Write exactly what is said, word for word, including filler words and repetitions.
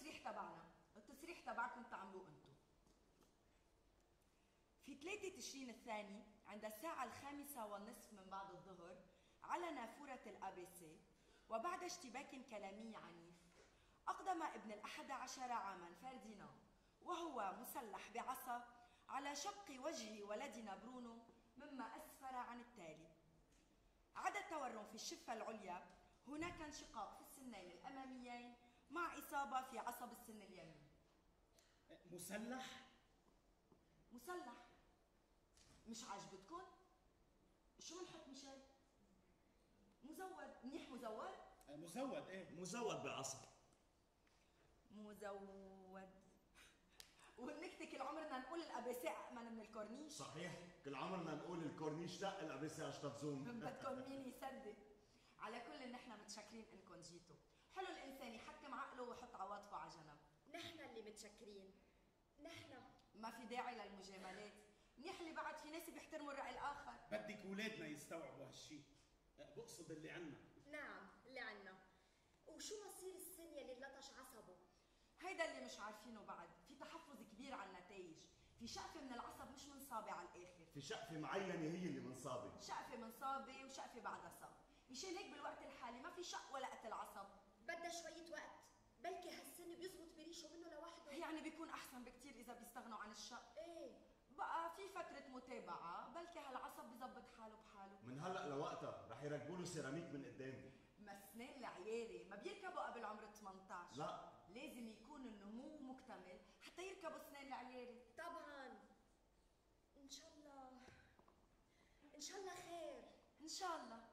التصريح تبعنا، التصريح تبعكم تعملوه انتم. في ثلاثة تشرين الثاني عند الساعة الخامسة والنصف من بعد الظهر على نافورة الأبيسي، وبعد اشتباك كلامي عنيف أقدم ابن الأحد عشر عاما فرديناند وهو مسلح بعصا على شق وجه ولدنا برونو، مما أسفر عن التالي: عدا التورم في الشفة العليا هناك انشقاق في السنين الأماميين مع إصابة في عصب السن اليمين. مسلح؟ مسلح؟ مش عاجبتكن؟ شو منحط مشان؟ مزود، منيح مزود؟ مزود ايه؟ مزود بعصا. مزود. والنكتة كل عمرنا نقول الأبيسي أأمن من الكورنيش. صحيح، كل عمرنا نقول الكورنيش دق الأبيسي أشطب زوم. بدكم مين يصدق؟ على كل نحن متشكرين إنكم جيتوا. حلو الإنسان يحكم عقله ويحط عواطفه على جنب. نحن اللي متشكرين. نحن ما في داعي للمجاملات، منيح اللي بعد في ناس بيحترموا الرأي الآخر. بدك ولادنا يستوعبوا هالشيء، بقصد اللي عنا. نعم اللي عنا. وشو مصير السن يلي لطش عصبه؟ هيدا اللي مش عارفينه بعد، في تحفظ كبير على النتائج، في شقفة من العصب مش منصابة على الآخر. في شقفة معينة هي اللي منصابة. شقفة منصابة وشقفة بعدها صاب، مشان هيك بالوقت الحالي ما في شق ولا قتل عصب. بدها شوية وقت، بلكي هالسن بيزبط بريشه منه لوحده. يعني بيكون أحسن بكتير إذا بيستغنوا عن الشق. ايه بقى في فترة متابعة، بلكي هالعصب بيزبط حاله بحاله. من هلا لوقتها رح يركبوا له سيراميك من قدام. مسنين العيالة ما بيركبوا قبل عمر ثمانية عشر. لا، لازم يكون النمو مكتمل حتى يركبوا سنين العيالة. طبعا. ان شاء الله ان شاء الله خير. ان شاء الله.